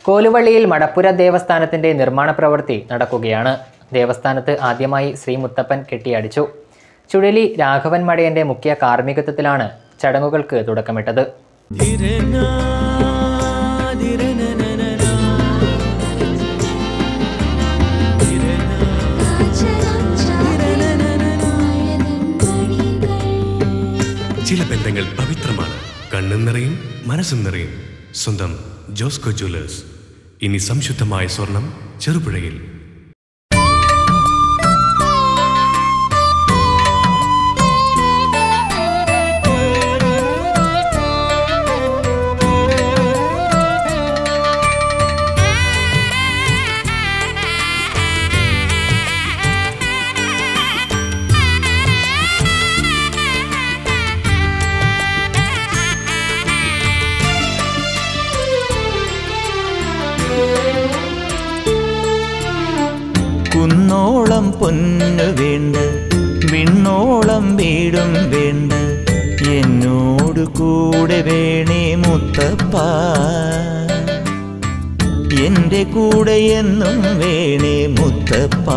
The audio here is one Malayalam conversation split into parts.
കോലുവള്ളിയിൽ മടപ്പുര ദേവസ്ഥാനത്തിന്റെ നിർമ്മാണ പ്രവൃത്തി നടക്കുകയാണ്. ദേവസ്ഥാനത്ത് ആദ്യമായി ശ്രീ മുത്തപ്പൻ കെട്ടിയടിച്ചു. ചുഴലി രാഘവൻ മടയന്റെ മുഖ്യ കാർമ്മികത്വത്തിലാണ് ചടങ്ങുകൾക്ക് തുടക്കമിട്ടത്. ചില ബന്ധങ്ങൾ പവിത്രമാണ്. കണ്ണും നിറയും മനസ്സും നിറയും. സ്വന്തം ജോസ്കോ ജ്വല്ലേഴ്സ്. ഇനി സംശുദ്ധമായ സ്വർണം ചെറുപുഴയിൽ. കുന്നോളം പൊന്നു വേണ്ട, വിണ്ണോളം വീടും വേണ്ട, എന്നോട് കൂടെ വേണേ മുത്തപ്പ, എൻ്റെ കൂടെ എന്നും വേണേ മുത്തപ്പ.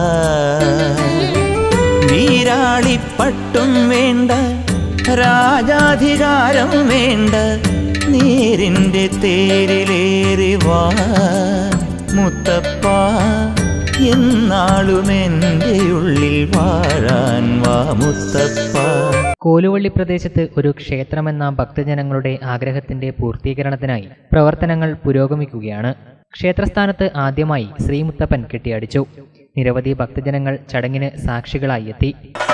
വീരാളിപ്പട്ടും വേണ്ട, രാജാധികാരം വേണ്ട, നേരിൻ്റെ തേരിലേറി വാ മുത്തപ്പ, എന്നാളും എൻ്റെ ഉള്ളിൽ വാഴാൻ വാ മുത്തപ്പ. കോലുവള്ളി പ്രദേശത്ത് ഒരു ക്ഷേത്രമെന്ന ഭക്തജനങ്ങളുടെ ആഗ്രഹത്തിന്റെ പൂർത്തീകരണത്തിനായി പ്രവർത്തനങ്ങൾ പുരോഗമിക്കുകയാണ്. ക്ഷേത്രസ്ഥാനത്ത് ആദ്യമായി ശ്രീ മുത്തപ്പൻ കെട്ടിയടിച്ചു. നിരവധി ഭക്തജനങ്ങൾ ചടങ്ങിന് സാക്ഷികളായി എത്തി.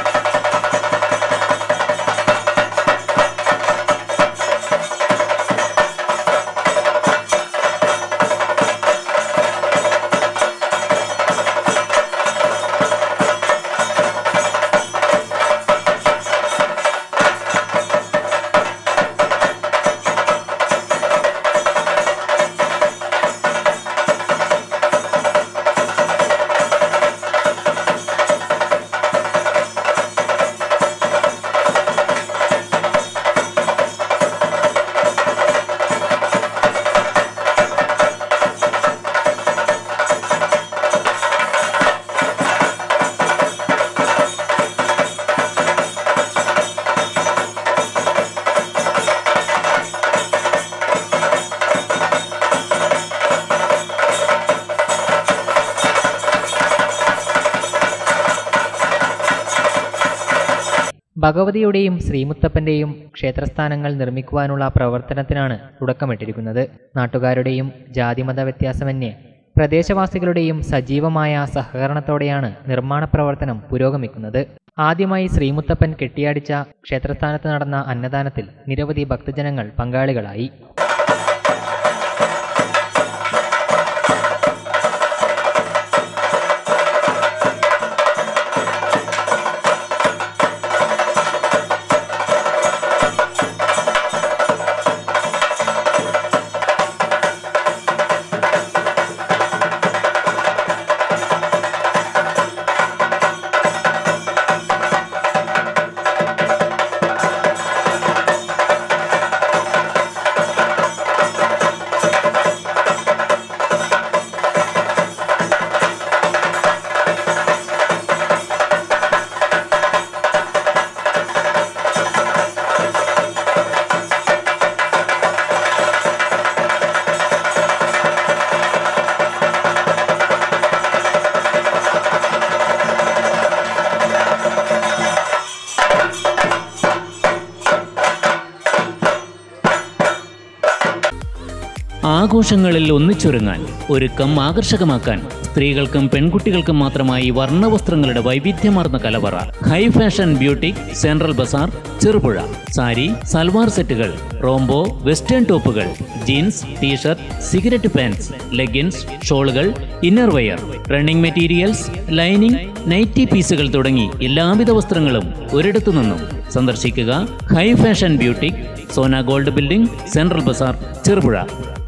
ഭഗവതിയുടെയും ശ്രീമുത്തപ്പന്റെയും ക്ഷേത്രസ്ഥാനങ്ങൾ നിർമ്മിക്കുവാനുള്ള പ്രവർത്തനത്തിനാണ് തുടക്കമിട്ടിരിക്കുന്നത്. നാട്ടുകാരുടെയും ജാതിമത വ്യത്യാസമന്യേ പ്രദേശവാസികളുടെയും സജീവമായ സഹകരണത്തോടെയാണ് നിർമ്മാണ പ്രവർത്തനം പുരോഗമിക്കുന്നത്. ആദ്യമായി ശ്രീമുത്തപ്പൻ കെട്ടിയാടിച്ച ക്ഷേത്രസ്ഥാനത്ത് നടന്ന അന്നദാനത്തിൽ നിരവധി ഭക്തജനങ്ങൾ പങ്കാളികളായി. ആഘോഷങ്ങളിൽ ഒന്നിച്ചൊരുങ്ങാൻ, ഒരുക്കം ആകർഷകമാക്കാൻ സ്ത്രീകൾക്കും പെൺകുട്ടികൾക്കും മാത്രമായി വർണ്ണവസ്ത്രങ്ങളുടെ വൈവിധ്യമാർന്ന കലവറ. High fashion boutique central bazaar, Cherupuzha. Sari, salwar സെറ്റുകൾ, റോംബോ, വെസ്റ്റേൺ ടോപ്പുകൾ, jeans, t shirt, cigarette pants, leggings, ഷോളുകൾ, inner wear, running materials, lining, nightie പീസുകൾ തുടങ്ങി എല്ലാവിധ വസ്ത്രങ്ങളും ഒരിടത്തു നിന്നും. സന്ദർശിക്കുക high fashion boutique, Sona gold building, central bazaar, Cherupuzha.